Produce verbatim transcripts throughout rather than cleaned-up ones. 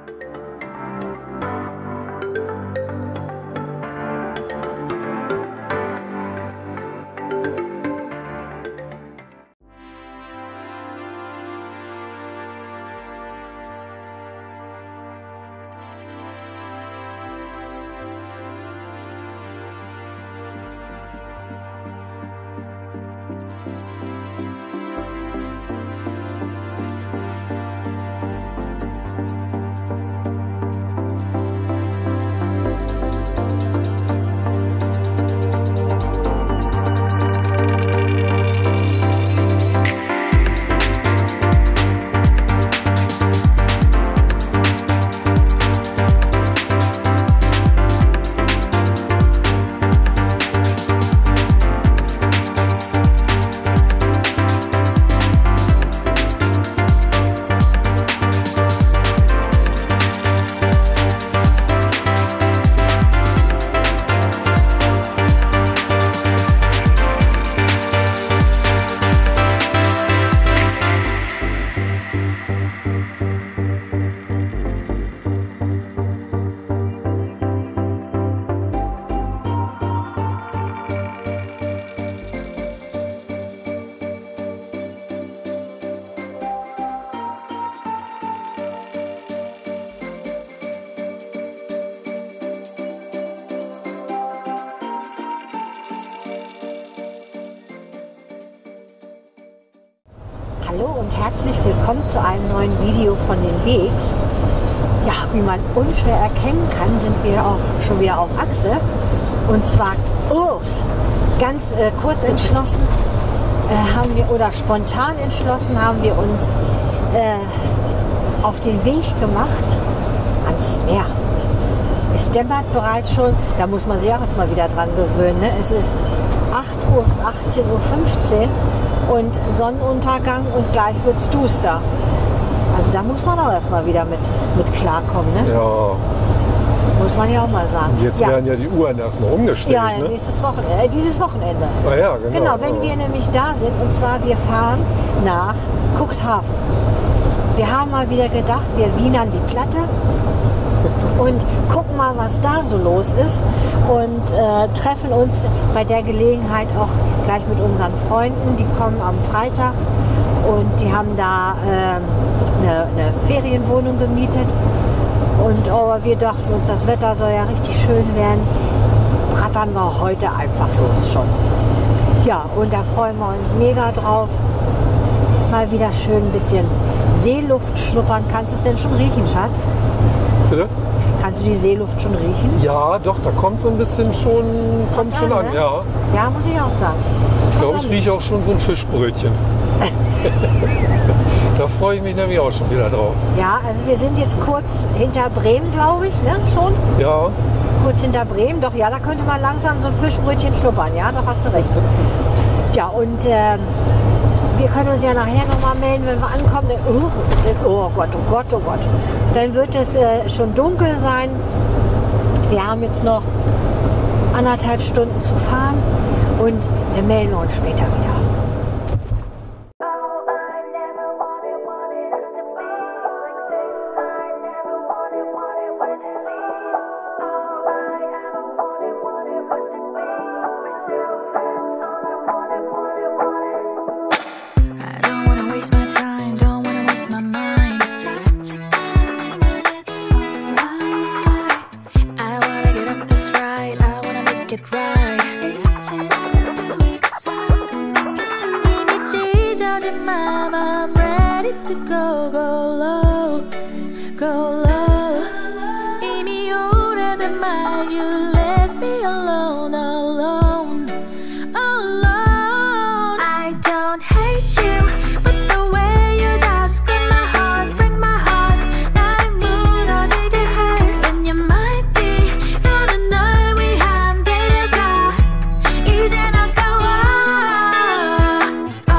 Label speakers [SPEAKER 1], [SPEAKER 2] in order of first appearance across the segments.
[SPEAKER 1] Hallo und herzlich willkommen zu einem neuen Video von den Beeks. Ja, wie man unschwer erkennen kann, sind wir auch schon wieder auf Achse. Und zwar, ups, ganz äh, kurz entschlossen äh, haben wir, oder spontan entschlossen haben wir uns äh, auf den Weg gemacht ans Meer. Es dämmert bereits schon, da muss man sich auch erstmal wieder dran gewöhnen. Ne? Es ist achtzehn Uhr fünfzehn und Sonnenuntergang und gleich wird es duster. Also da muss man auch erstmal wieder mit, mit klarkommen. Ne?
[SPEAKER 2] Ja.
[SPEAKER 1] Muss man ja auch mal sagen.
[SPEAKER 2] Jetzt
[SPEAKER 1] ja.
[SPEAKER 2] werden ja die Uhren erst noch umgestellt.
[SPEAKER 1] Ja,
[SPEAKER 2] ne?
[SPEAKER 1] nächstes Wochenende, äh, dieses Wochenende.
[SPEAKER 2] Ah, ja, genau.
[SPEAKER 1] Genau, wenn wir nämlich da sind, und zwar wir fahren nach Cuxhaven. Wir haben mal wieder gedacht, wir wienern die Platte und gucken mal, was da so los ist und äh, treffen uns bei der Gelegenheit auch gleich mit unseren Freunden. Die kommen am Freitag und die haben da äh, eine, eine Ferienwohnung gemietet. Und oh, wir dachten uns, das Wetter soll ja richtig schön werden. Brattern wir heute einfach los schon. Ja, und da freuen wir uns mega drauf. Mal wieder schön ein bisschen Seeluft schnuppern. Kannst du es denn schon riechen, Schatz?
[SPEAKER 2] Bitte?
[SPEAKER 1] Kannst du die Seeluft schon riechen?
[SPEAKER 2] Ja, doch, da kommt so ein bisschen schon, kommt
[SPEAKER 1] Kommt
[SPEAKER 2] schon
[SPEAKER 1] an,
[SPEAKER 2] an,
[SPEAKER 1] ne?
[SPEAKER 2] ja.
[SPEAKER 1] Ja, muss ich auch sagen.
[SPEAKER 2] Ich glaube,
[SPEAKER 1] Kommt
[SPEAKER 2] ich
[SPEAKER 1] an.
[SPEAKER 2] rieche auch schon so ein Fischbrötchen. Da freue ich mich nämlich auch schon wieder drauf.
[SPEAKER 1] Ja, also wir sind jetzt kurz hinter Bremen, glaube ich, ne? Schon?
[SPEAKER 2] Ja,
[SPEAKER 1] Kurz hinter Bremen. Doch, ja, da könnte man langsam so ein Fischbrötchen schnuppern. Ja, doch hast du recht. Ja, und ähm, wir können uns ja nachher nochmal melden, wenn wir ankommen. Oh, oh Gott, oh Gott, oh Gott. Dann wird es äh, schon dunkel sein. Wir haben jetzt noch anderthalb Stunden zu fahren und dann melden wir uns später wieder.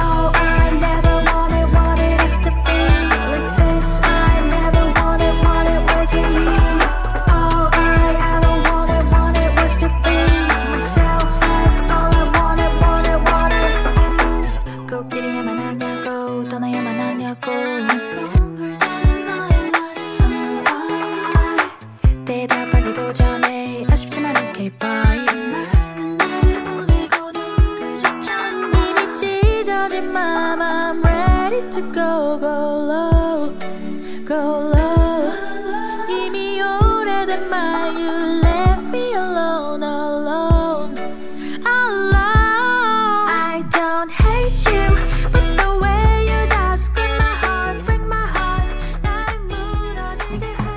[SPEAKER 3] Wanted the mile you left me alone, alone, alone. I don't hate you, but the way you just grip my heart, break my heart. 나의 무너지게 해.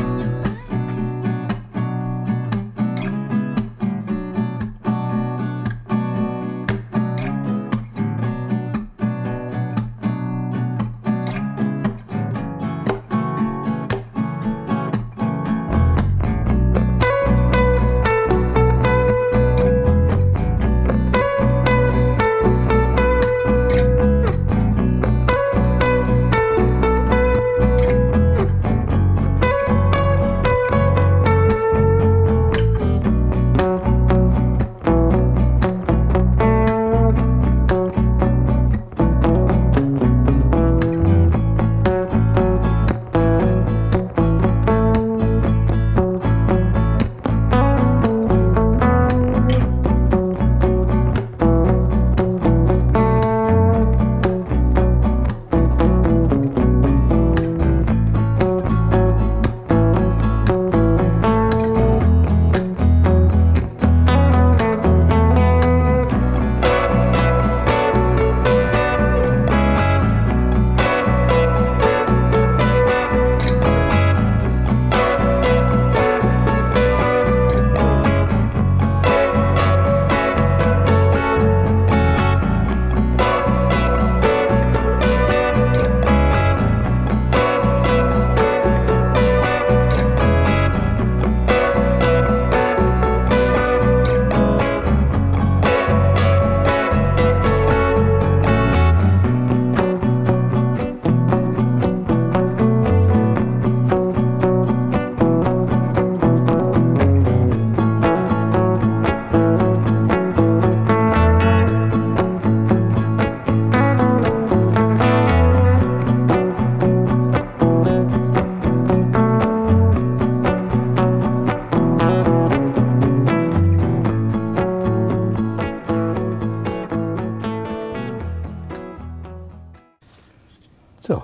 [SPEAKER 2] So.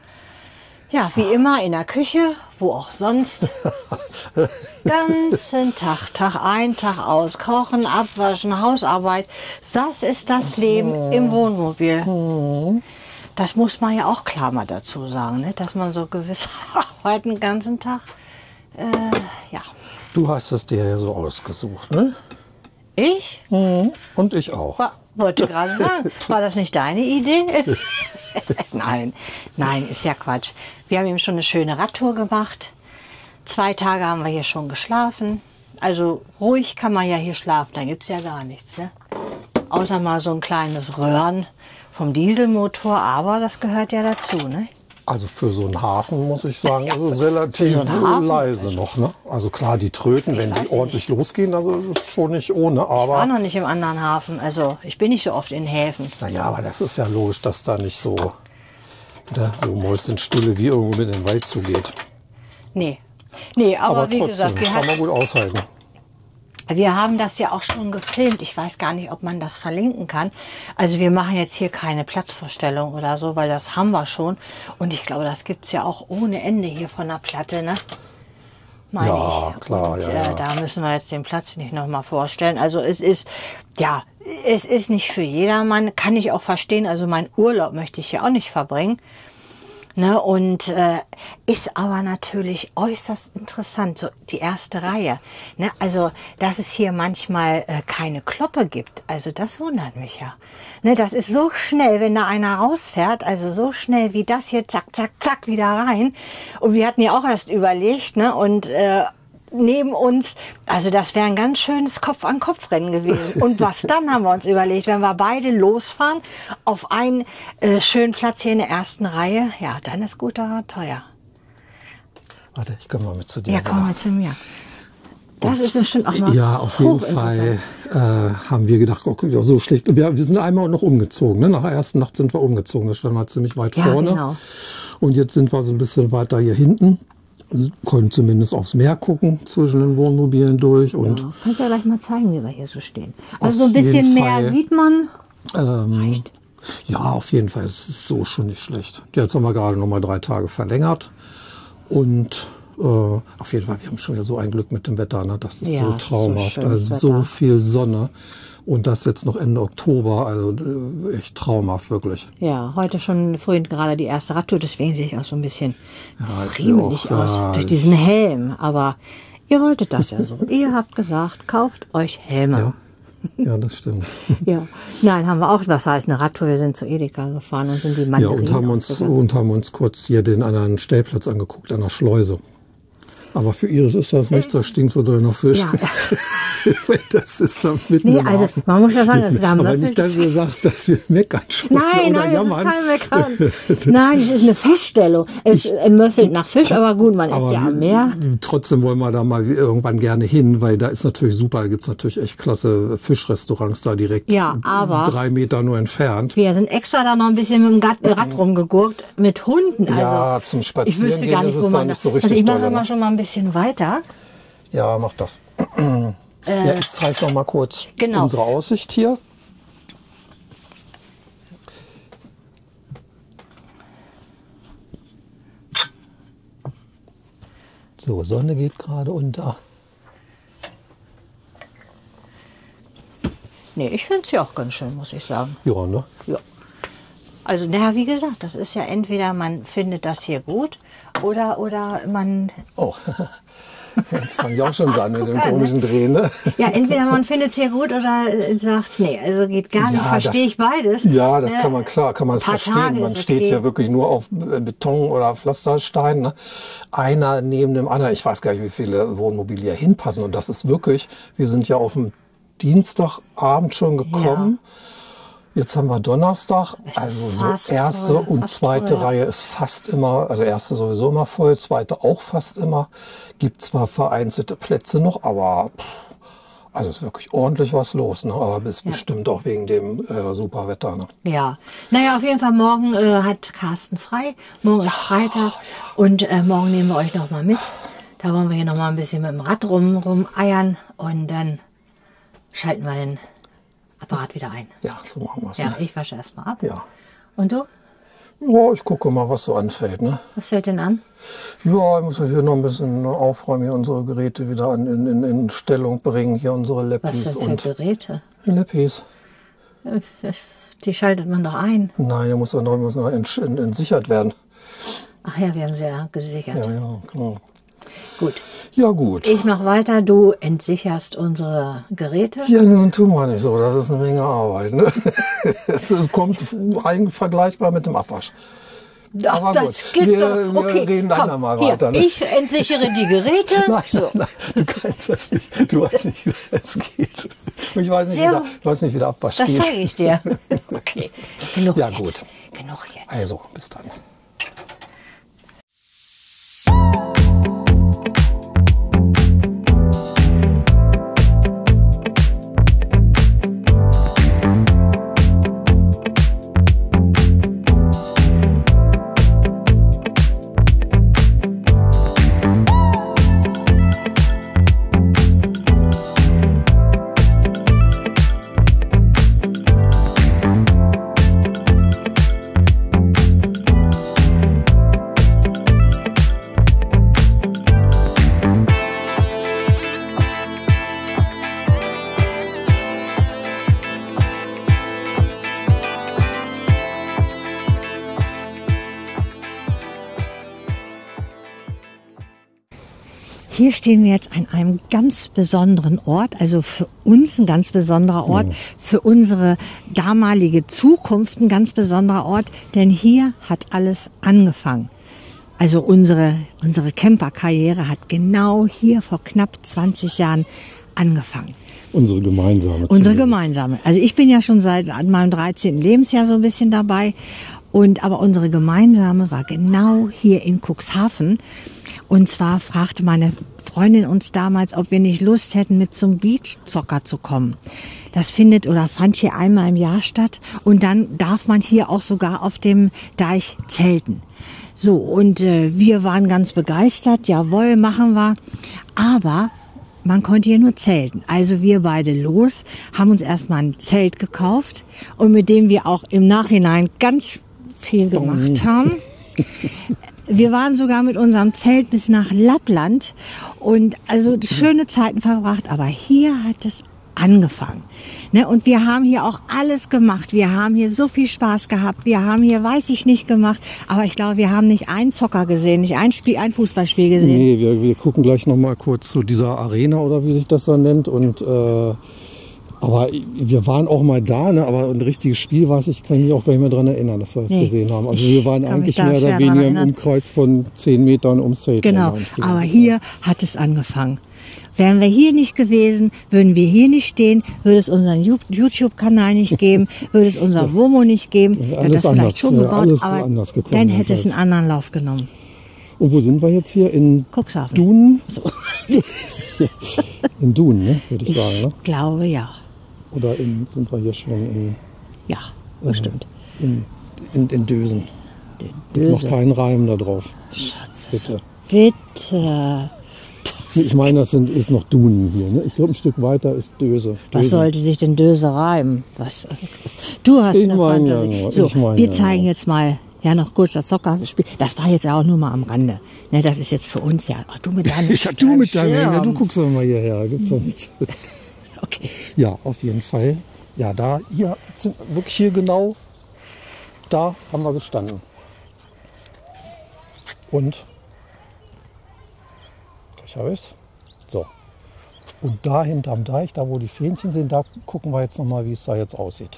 [SPEAKER 1] Ja, wie immer in der Küche, wo auch sonst. Ganzen Tag, Tag ein, Tag aus. Kochen, abwaschen, Hausarbeit. Das ist das Leben im Wohnmobil. Das muss man ja auch klar mal dazu sagen, ne? Dass man so gewisse Arbeiten den ganzen Tag, äh, ja.
[SPEAKER 2] Du hast es dir ja so ausgesucht, ne?
[SPEAKER 1] Ich?
[SPEAKER 2] Mhm. Und ich auch.
[SPEAKER 1] War, wollte gerade sagen, war das nicht deine Idee? Nein, nein, ist ja Quatsch. Wir haben eben schon eine schöne Radtour gemacht. Zwei Tage haben wir hier schon geschlafen. Also ruhig kann man ja hier schlafen, da gibt es ja gar nichts. Ne? Außer mal so ein kleines Röhren vom Dieselmotor, aber das gehört ja dazu. Ne?
[SPEAKER 2] Also für so einen Hafen, muss ich sagen, ist es relativ
[SPEAKER 1] so einen Hafen?
[SPEAKER 2] leise noch. Ne? Also klar, die Tröten, wenn die
[SPEAKER 1] weiß
[SPEAKER 2] ordentlich losgehen, also ist schon nicht ohne.
[SPEAKER 1] Ich war
[SPEAKER 2] Aber
[SPEAKER 1] noch nicht im anderen Hafen, also ich bin nicht so oft in Häfen.
[SPEAKER 2] naja, aber das ist ja logisch, dass da nicht so, ne, so Mäuschenstille wie irgendwo mit in den Wald zugeht.
[SPEAKER 1] Nee, nee, aber,
[SPEAKER 2] Aber
[SPEAKER 1] wie
[SPEAKER 2] trotzdem,
[SPEAKER 1] gesagt, wir,
[SPEAKER 2] kann
[SPEAKER 1] hat,
[SPEAKER 2] man gut aushalten.
[SPEAKER 1] wir haben das ja auch schon gefilmt. Ich weiß gar nicht, ob man das verlinken kann. Also wir machen jetzt hier keine Platzvorstellung oder so, weil das haben wir schon. Und ich glaube, das gibt es ja auch ohne Ende hier von der Platte, ne? Meine
[SPEAKER 2] Ja,
[SPEAKER 1] ich.
[SPEAKER 2] klar,
[SPEAKER 1] Und,
[SPEAKER 2] ja,
[SPEAKER 1] äh,
[SPEAKER 2] ja.
[SPEAKER 1] da müssen wir jetzt den Platz nicht nochmal vorstellen. Also es ist, ja, es ist nicht für jedermann, kann ich auch verstehen. Also meinen Urlaub möchte ich ja auch nicht verbringen. Ne, und äh, ist aber natürlich äußerst interessant, so die erste Reihe. Ne, also, dass es hier manchmal äh, keine Kloppe gibt, also das wundert mich ja. Ne, das ist so schnell, wenn da einer rausfährt, also so schnell wie das hier, zack, zack, zack, wieder rein. Und wir hatten ja auch erst überlegt, ne, und äh, neben uns, also das wäre ein ganz schönes Kopf-an-Kopf-Rennen gewesen. Und was dann, haben wir uns überlegt, wenn wir beide losfahren, auf einen äh, schönen Platz hier in der ersten Reihe, ja, dann ist guter Rat teuer.
[SPEAKER 2] Warte, ich komme mal mit zu dir.
[SPEAKER 1] Ja, komm mal zu mir. Das ist bestimmt auch mal
[SPEAKER 2] Ja, auf jeden Fall äh, haben wir gedacht, oh, ja, so schlecht. Wir, wir sind einmal noch umgezogen. Ne? Nach der ersten Nacht sind wir umgezogen. Das stand mal ziemlich weit
[SPEAKER 1] Ja,
[SPEAKER 2] vorne.
[SPEAKER 1] genau.
[SPEAKER 2] Und jetzt sind wir so ein bisschen weiter hier hinten. Wir können zumindest aufs Meer gucken, zwischen den Wohnmobilen durch. Und
[SPEAKER 1] Ja, kannst ja gleich mal zeigen, wie wir hier so stehen. Also
[SPEAKER 2] Auf
[SPEAKER 1] so ein bisschen
[SPEAKER 2] jeden
[SPEAKER 1] mehr
[SPEAKER 2] Fall.
[SPEAKER 1] sieht man.
[SPEAKER 2] ähm,
[SPEAKER 1] Reicht.
[SPEAKER 2] ja, auf jeden Fall. Es ist so schon nicht schlecht. Jetzt haben wir gerade noch mal drei Tage verlängert. Und äh, auf jeden Fall, wir haben schon wieder so ein Glück mit dem Wetter, ne? Das ist
[SPEAKER 1] Ja,
[SPEAKER 2] so
[SPEAKER 1] so
[SPEAKER 2] traumhaft.
[SPEAKER 1] schönes
[SPEAKER 2] also so
[SPEAKER 1] Wetter.
[SPEAKER 2] viel Sonne und das jetzt noch Ende Oktober, also äh, echt traumhaft, wirklich.
[SPEAKER 1] Ja, heute schon vorhin gerade die erste Radtour, deswegen sehe ich auch so ein bisschen
[SPEAKER 2] Ja, ich
[SPEAKER 1] friemelig
[SPEAKER 2] sehe auch,
[SPEAKER 1] aus
[SPEAKER 2] ja,
[SPEAKER 1] durch
[SPEAKER 2] ich-
[SPEAKER 1] diesen Helm. Aber ihr wolltet das ja so. Ihr habt gesagt, kauft euch Helme.
[SPEAKER 2] Ja, das stimmt.
[SPEAKER 1] Ja. Nein, haben wir auch, was heißt eine Radtour? Wir sind zu Edeka gefahren und sind die
[SPEAKER 2] Ja,
[SPEAKER 1] Mandarinen
[SPEAKER 2] und haben uns
[SPEAKER 1] ausgegangen.
[SPEAKER 2] und haben uns kurz hier den anderen Stellplatz angeguckt, an der Schleuse. Aber für Iris ist das nichts, da stinkt so drin noch Fisch.
[SPEAKER 1] Ja.
[SPEAKER 2] Das ist dann mitten
[SPEAKER 1] Nee,
[SPEAKER 2] im
[SPEAKER 1] also
[SPEAKER 2] Hafen.
[SPEAKER 1] man muss ja sagen, das ist da
[SPEAKER 2] Aber
[SPEAKER 1] Möffel.
[SPEAKER 2] nicht, dass ihr sagt, dass wir meckern schon
[SPEAKER 1] Nein,
[SPEAKER 2] oder
[SPEAKER 1] nein, das
[SPEAKER 2] jammern.
[SPEAKER 1] ist kein Meckern. Nein, es ist eine Feststellung. Es äh, möffelt nach Fisch, aber gut, man ist
[SPEAKER 2] Aber
[SPEAKER 1] ja am
[SPEAKER 2] wir-
[SPEAKER 1] Meer.
[SPEAKER 2] trotzdem wollen wir da mal irgendwann gerne hin, weil da ist natürlich super, da gibt es natürlich echt klasse Fischrestaurants da direkt
[SPEAKER 1] Ja, aber-
[SPEAKER 2] drei Meter nur entfernt.
[SPEAKER 1] Wir sind extra da noch ein bisschen mit dem Gat- Rad rumgegurkt mit Hunden. Also,
[SPEAKER 2] Ja, zum
[SPEAKER 1] ich
[SPEAKER 2] Spazieren
[SPEAKER 1] wüsste
[SPEAKER 2] gehen
[SPEAKER 1] gar nicht,
[SPEAKER 2] ist
[SPEAKER 1] wo
[SPEAKER 2] es da
[SPEAKER 1] man
[SPEAKER 2] nicht so
[SPEAKER 1] Also
[SPEAKER 2] richtig
[SPEAKER 1] ich mache
[SPEAKER 2] dolle,
[SPEAKER 1] mal
[SPEAKER 2] ne?
[SPEAKER 1] schon mal ein bisschen weiter.
[SPEAKER 2] Ja, mach das. ja, ich zeige noch mal kurz
[SPEAKER 1] Genau.
[SPEAKER 2] unsere Aussicht hier. So, Sonne geht gerade unter.
[SPEAKER 1] Nee, ich finde es ja auch ganz schön, muss ich sagen.
[SPEAKER 2] Ja, ne?
[SPEAKER 1] Ja. Also, naja, wie gesagt, das ist ja entweder man findet das hier gut oder, oder man.
[SPEAKER 2] Oh, jetzt fange ich auch schon so an mit dem
[SPEAKER 1] Guck an,
[SPEAKER 2] komischen Drehen, ne?
[SPEAKER 1] Ja, entweder man findet es hier gut oder äh, sagt, nee, also geht gar nicht,
[SPEAKER 2] Ja,
[SPEAKER 1] verstehe
[SPEAKER 2] das-
[SPEAKER 1] ich beides.
[SPEAKER 2] Ja, das
[SPEAKER 1] Ne?
[SPEAKER 2] kann man, klar, kann man es
[SPEAKER 1] Ein paar
[SPEAKER 2] verstehen.
[SPEAKER 1] Tage
[SPEAKER 2] Man
[SPEAKER 1] ist
[SPEAKER 2] steht
[SPEAKER 1] okay.
[SPEAKER 2] ja wirklich nur auf äh, Beton oder Pflasterstein. Ne? Einer neben dem anderen. Ich weiß gar nicht, wie viele Wohnmobile hier hinpassen. Und das ist wirklich, wir sind ja auf dem Dienstagabend schon gekommen. Jetzt haben wir Donnerstag. Also
[SPEAKER 1] fast
[SPEAKER 2] so erste
[SPEAKER 1] voll,
[SPEAKER 2] und
[SPEAKER 1] fast
[SPEAKER 2] zweite
[SPEAKER 1] voll.
[SPEAKER 2] Reihe ist fast immer, also erste sowieso immer voll, zweite auch fast immer. Gibt zwar vereinzelte Plätze noch, aber pff, also ist wirklich ordentlich was los. Ne? Aber ist bestimmt auch wegen dem äh, super Wetter. Ne?
[SPEAKER 1] Ja, naja, auf jeden Fall morgen äh, hat Carsten frei. Morgen ist Freitag und äh, morgen nehmen wir euch noch mal mit. Da wollen wir hier noch mal ein bisschen mit dem Rad rum, rumeiern und dann schalten wir den Apparat wieder ein.
[SPEAKER 2] Ja, so machen wir es.
[SPEAKER 1] Ja,
[SPEAKER 2] Ne?
[SPEAKER 1] ich wasche erstmal ab.
[SPEAKER 2] Ja.
[SPEAKER 1] Und du?
[SPEAKER 2] Ja, ich gucke mal, was so anfällt. Ne?
[SPEAKER 1] Was fällt denn an?
[SPEAKER 2] Ja, ich muss ja hier noch ein bisschen aufräumen, hier unsere Geräte wieder an, in, in, in Stellung bringen, hier unsere
[SPEAKER 1] Was
[SPEAKER 2] Lappis
[SPEAKER 1] sind für
[SPEAKER 2] und
[SPEAKER 1] Geräte?
[SPEAKER 2] Lappis.
[SPEAKER 1] Die schaltet man doch ein.
[SPEAKER 2] Nein, der muss ja noch, muss noch ent, ent, entsichert werden.
[SPEAKER 1] Ach ja, wir haben sie ja gesichert.
[SPEAKER 2] Ja, ja, klar.
[SPEAKER 1] Gut.
[SPEAKER 2] Ja, gut.
[SPEAKER 1] Ich mache weiter, du entsicherst unsere Geräte.
[SPEAKER 2] Ja, nun tun wir nicht so. Das ist eine Menge Arbeit. Ne? Es kommt eigentlich vergleichbar mit dem Abwasch.
[SPEAKER 1] Ach,
[SPEAKER 2] aber
[SPEAKER 1] das
[SPEAKER 2] gut,
[SPEAKER 1] geht
[SPEAKER 2] wir-
[SPEAKER 1] doch.
[SPEAKER 2] wir
[SPEAKER 1] Okay,
[SPEAKER 2] reden
[SPEAKER 1] komm,
[SPEAKER 2] andermal
[SPEAKER 1] hier,
[SPEAKER 2] weiter, ne?
[SPEAKER 1] Ich entsichere die Geräte.
[SPEAKER 2] Nein,
[SPEAKER 1] so.
[SPEAKER 2] nein, nein, du kannst das nicht. Du weißt nicht, wie das geht. Ich weiß nicht, wie
[SPEAKER 1] Sehr-
[SPEAKER 2] der, ich weiß nicht, wie der Abwasch
[SPEAKER 1] Das
[SPEAKER 2] geht.
[SPEAKER 1] zeige ich dir. Okay, genug
[SPEAKER 2] Ja,
[SPEAKER 1] jetzt.
[SPEAKER 2] gut.
[SPEAKER 1] Genug jetzt.
[SPEAKER 2] Also, bis dann.
[SPEAKER 1] Hier stehen wir jetzt an einem ganz besonderen Ort, also für uns ein ganz besonderer Ort, für unsere damalige Zukunft ein ganz besonderer Ort, denn hier hat alles angefangen. Also unsere, unsere Camperkarriere hat genau hier vor knapp zwanzig Jahren angefangen.
[SPEAKER 2] Unsere gemeinsame.
[SPEAKER 1] Unsere gemeinsame. Also ich bin ja schon seit meinem dreizehnten Lebensjahr so ein bisschen dabei. Und aber unsere gemeinsame war genau hier in Cuxhaven. Und zwar fragte meine Freundin uns damals, ob wir nicht Lust hätten, mit zum Beachzocker zu kommen. Das findet oder fand hier einmal im Jahr statt. Und dann darf man hier auch sogar auf dem Deich zelten. So, und äh, wir waren ganz begeistert. Jawohl, machen wir. Aber man konnte hier nur zelten. Also wir beide los, haben uns erstmal ein Zelt gekauft und mit dem wir auch im Nachhinein ganz viel gemacht haben. Wir waren sogar mit unserem Zelt bis nach Lappland und also schöne Zeiten verbracht, aber hier hat es angefangen. Ne, und wir haben hier auch alles gemacht. Wir haben hier so viel Spaß gehabt. Wir haben hier, weiß ich nicht, gemacht. Aber ich glaube, wir haben nicht einen Zocker gesehen, nicht ein Spiel, ein Fußballspiel gesehen.
[SPEAKER 2] Nee, wir, wir gucken gleich noch mal kurz zu dieser Arena oder wie sich das dann nennt. Und, äh, aber wir waren auch mal da, ne? Aber ein richtiges Spiel, weiß ich, kann ich mich auch gar nicht mehr daran erinnern, dass wir das nee, gesehen haben. Also wir waren eigentlich mehr oder weniger im Umkreis von zehn Metern ums Zelt.
[SPEAKER 1] Genau, aber hier hat es angefangen. Wären wir hier nicht gewesen, würden wir hier nicht stehen, würde es unseren YouTube-Kanal nicht geben, würde es unser Womo nicht geben, hätte das vielleicht schon gebaut, aber dann hätte es einen anderen Lauf genommen.
[SPEAKER 2] Und wo sind wir jetzt hier? In
[SPEAKER 1] Cuxhaven.
[SPEAKER 2] Dun? So. In Dun, ne? Würde ich, ich sagen. Ne?
[SPEAKER 1] Ich glaube, ja.
[SPEAKER 2] Oder in, sind wir hier schon in...
[SPEAKER 1] Ja, bestimmt.
[SPEAKER 2] Äh, in, in, in Dösen. Jetzt mach keinen Reim da drauf.
[SPEAKER 1] Schatz.
[SPEAKER 2] Bitte.
[SPEAKER 1] Bitte.
[SPEAKER 2] Ich meine, das sind, ist noch Dunen hier. Ne? Ich glaube, ein Stück weiter ist Döse.
[SPEAKER 1] Was
[SPEAKER 2] Dösen.
[SPEAKER 1] sollte sich denn Döse reimen? Was? Du hast
[SPEAKER 2] ich
[SPEAKER 1] eine
[SPEAKER 2] mein,
[SPEAKER 1] Fantasie.
[SPEAKER 2] Ja,
[SPEAKER 1] so,
[SPEAKER 2] ich mein,
[SPEAKER 1] wir
[SPEAKER 2] ja,
[SPEAKER 1] zeigen
[SPEAKER 2] ja.
[SPEAKER 1] jetzt mal ja noch kurz das Soccerspiel. Das war jetzt auch nur mal am Rande. Ne, das ist jetzt für uns ja. Ach, du mit deinem
[SPEAKER 2] ja, du mit deinem ja, du guckst doch mal hierher. Gibt's doch nicht.
[SPEAKER 1] Okay.
[SPEAKER 2] Ja, auf jeden Fall. Ja, da, hier, sind, wirklich hier genau, da haben wir gestanden. Und, gleich habe ich es. So. Und da hinterm Deich, da wo die Fähnchen sind, da gucken wir jetzt noch mal, wie es da jetzt aussieht.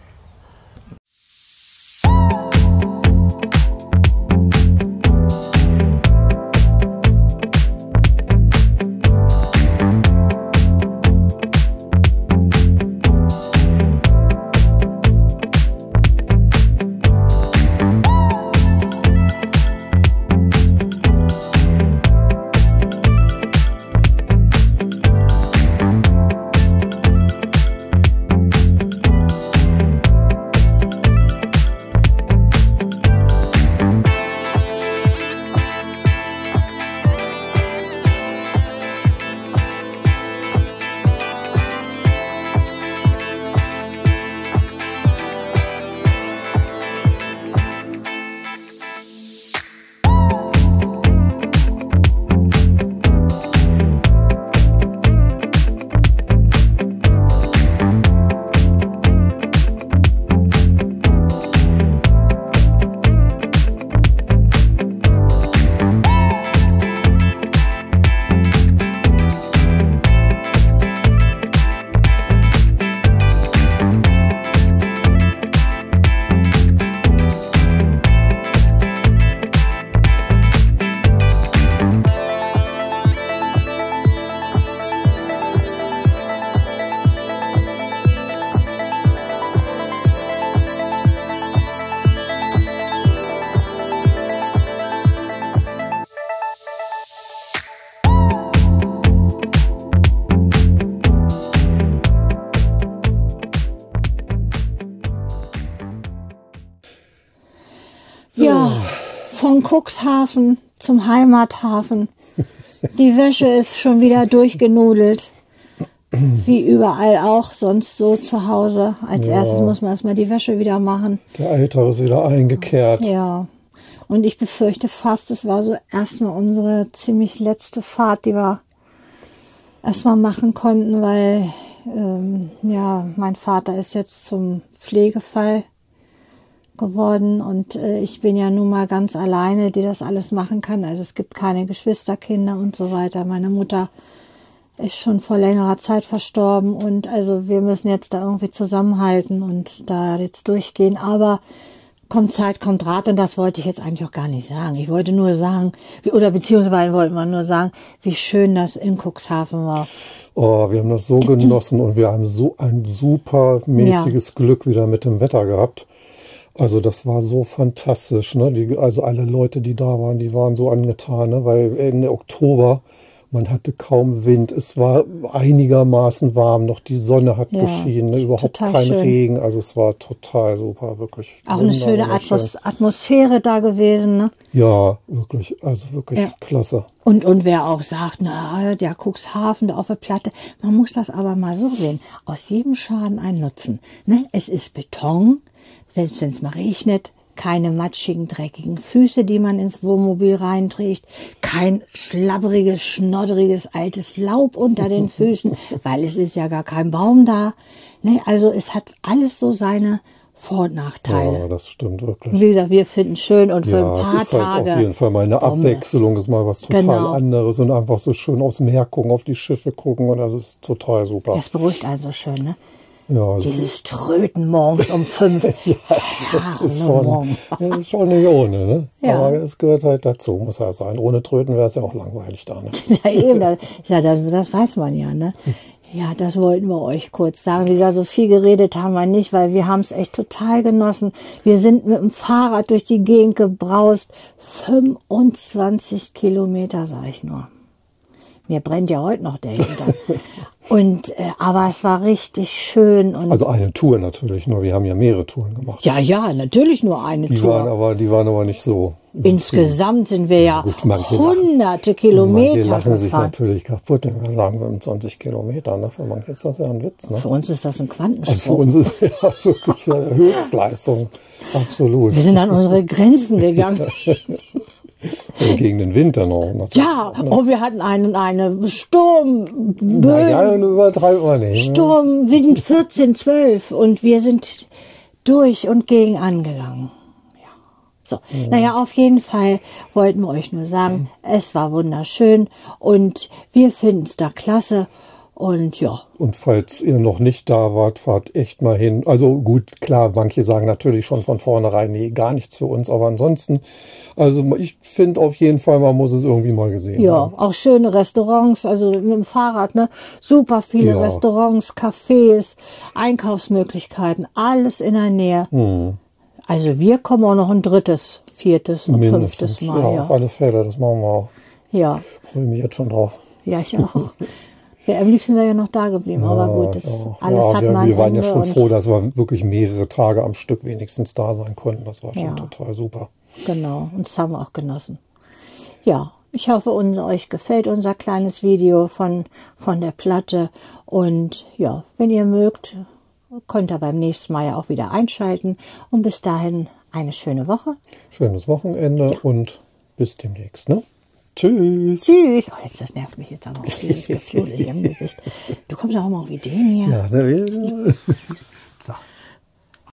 [SPEAKER 1] Ja, von Cuxhaven zum Heimathafen. Die Wäsche ist schon wieder durchgenudelt. Wie überall auch, sonst so zu Hause. Als
[SPEAKER 2] Ja.
[SPEAKER 1] erstes muss man erstmal die Wäsche wieder machen.
[SPEAKER 2] Der Alltag ist wieder eingekehrt.
[SPEAKER 1] Ja. Und ich befürchte fast, es war so erstmal unsere ziemlich letzte Fahrt, die wir erstmal machen konnten, weil ähm, ja, mein Vater ist jetzt zum Pflegefall geworden und äh, ich bin ja nun mal ganz alleine, die das alles machen kann. Also es gibt keine Geschwisterkinder und so weiter. Meine Mutter ist schon vor längerer Zeit verstorben und also wir müssen jetzt da irgendwie zusammenhalten und da jetzt durchgehen. Aber kommt Zeit, kommt Rat und das wollte ich jetzt eigentlich auch gar nicht sagen. Ich wollte nur sagen, wie, oder beziehungsweise wollte man nur sagen, wie schön das in Cuxhaven war.
[SPEAKER 2] Oh, wir haben das so genossen und wir haben so ein super mäßiges ja. Glück wieder mit dem Wetter gehabt. Also das war so fantastisch, ne? Die, also alle Leute, die da waren, die waren so angetan, ne? Weil Ende Oktober, man hatte kaum Wind, es war einigermaßen warm, noch die Sonne hat ja, geschienen, ne? Überhaupt kein schön. Regen, also es war total super, wirklich.
[SPEAKER 1] Auch eine schöne Atmos Atmosphäre da gewesen, ne?
[SPEAKER 2] Ja, wirklich, also wirklich ja. klasse.
[SPEAKER 1] Und, und wer auch sagt, na, der Cuxhaven, da auf der Platte, man muss das aber mal so sehen, aus jedem Schaden einen Nutzen, ne? Es ist Beton, selbst wenn es mal regnet, keine matschigen, dreckigen Füße, die man ins Wohnmobil reinträgt, kein schlabberiges, schnodderiges, altes Laub unter den Füßen, weil es ist ja gar kein Baum da. Ne? Also es hat alles so seine Vor- und Nachteile.
[SPEAKER 2] Ja, das stimmt wirklich.
[SPEAKER 1] Wie gesagt, wir finden es schön und für
[SPEAKER 2] Ja,
[SPEAKER 1] ein
[SPEAKER 2] es
[SPEAKER 1] paar
[SPEAKER 2] ist halt
[SPEAKER 1] Tage.
[SPEAKER 2] auf jeden Fall mal eine
[SPEAKER 1] Bombe.
[SPEAKER 2] Abwechslung, ist mal was total
[SPEAKER 1] Genau.
[SPEAKER 2] anderes und einfach so schön aufs Meer gucken, auf die Schiffe gucken und das ist total super.
[SPEAKER 1] Das beruhigt einen so schön, ne?
[SPEAKER 2] Ja, also,
[SPEAKER 1] Dieses Tröten morgens um fünf.
[SPEAKER 2] ja, das ist
[SPEAKER 1] hallo
[SPEAKER 2] schon,
[SPEAKER 1] morgen.
[SPEAKER 2] das ist schon nicht ohne, ne?
[SPEAKER 1] Ja.
[SPEAKER 2] Aber es gehört halt dazu, muss ja sein. Ohne Tröten wäre es ja auch langweilig da, ne?
[SPEAKER 1] Ja, eben, das, ja, das, das weiß man ja, ne? Ja, das wollten wir euch kurz sagen. Wie gesagt, so viel geredet haben wir nicht, weil wir haben es echt total genossen. Wir sind mit dem Fahrrad durch die Gegend gebraust. fünfundzwanzig Kilometer, sag ich nur. Mir brennt ja heute noch der Hintern. Und, äh, aber es war richtig schön. Und
[SPEAKER 2] Also eine Tour natürlich, nur wir haben ja mehrere Touren gemacht.
[SPEAKER 1] ja, ja, natürlich nur eine
[SPEAKER 2] Die
[SPEAKER 1] Tour.
[SPEAKER 2] waren aber, die waren aber nicht so.
[SPEAKER 1] Insgesamt sind wir ja,
[SPEAKER 2] gut, manche
[SPEAKER 1] hunderte
[SPEAKER 2] Manche
[SPEAKER 1] Kilometer
[SPEAKER 2] lachen sich
[SPEAKER 1] gefahren.
[SPEAKER 2] natürlich kaputt, wenn wir sagen fünfundzwanzig Kilometer. Ne? Für manche ist das ja ein Witz. Ne?
[SPEAKER 1] Für uns ist das ein
[SPEAKER 2] Also für
[SPEAKER 1] Quantensprung.
[SPEAKER 2] uns ist ja wirklich eine Höchstleistung. Absolut.
[SPEAKER 1] Wir sind an unsere Grenzen gegangen.
[SPEAKER 2] Und gegen den Winter noch. natürlich.
[SPEAKER 1] Ja, oh, wir hatten einen, eine Sturm,
[SPEAKER 2] Naja, und übertreiben wir nicht. Ne?
[SPEAKER 1] Sturm, Wind vierzehn, zwölf und wir sind durch und gegen angegangen. Ja. So, naja, auf jeden Fall wollten wir euch nur sagen, es war wunderschön und wir finden es da klasse und ja.
[SPEAKER 2] Und falls ihr noch nicht da wart, fahrt echt mal hin. Also gut, klar, manche sagen natürlich schon von vornherein, nee, gar nichts für uns. Aber ansonsten, also ich finde auf jeden Fall, man muss es irgendwie mal gesehen
[SPEAKER 1] Ja,
[SPEAKER 2] haben.
[SPEAKER 1] auch schöne Restaurants, also mit dem Fahrrad, ne? Super viele
[SPEAKER 2] Ja.
[SPEAKER 1] Restaurants, Cafés, Einkaufsmöglichkeiten, alles in der Nähe.
[SPEAKER 2] Hm.
[SPEAKER 1] Also wir kommen auch noch ein drittes, viertes und
[SPEAKER 2] Mindestens.
[SPEAKER 1] fünftes Mal.
[SPEAKER 2] Ja,
[SPEAKER 1] Ja,
[SPEAKER 2] auf alle Fälle, das machen wir auch.
[SPEAKER 1] ja.
[SPEAKER 2] Freue mich jetzt schon drauf.
[SPEAKER 1] Ja, ich auch. Ja, am liebsten wäre ja noch da geblieben, aber gut, das
[SPEAKER 2] ja.
[SPEAKER 1] alles
[SPEAKER 2] ja,
[SPEAKER 1] hat
[SPEAKER 2] wir,
[SPEAKER 1] man.
[SPEAKER 2] wir waren ja
[SPEAKER 1] Ende
[SPEAKER 2] schon
[SPEAKER 1] und-
[SPEAKER 2] froh, dass wir wirklich mehrere Tage am Stück wenigstens da sein konnten. Das war schon
[SPEAKER 1] Ja.
[SPEAKER 2] total super.
[SPEAKER 1] Genau, und das haben wir auch genossen. Ja, ich hoffe, uns, euch gefällt unser kleines Video von, von der Platte. Und ja, wenn ihr mögt, könnt ihr beim nächsten Mal ja auch wieder einschalten. Und bis dahin eine schöne Woche.
[SPEAKER 2] Schönes Wochenende und bis demnächst. Ne? Tschüss.
[SPEAKER 1] Tschüss. Oh, jetzt, das nervt mich jetzt aber auch, dieses Gefludel hier im Gesicht. Du kommst auch mal auf Ideen hier.
[SPEAKER 2] Ja, ne, so.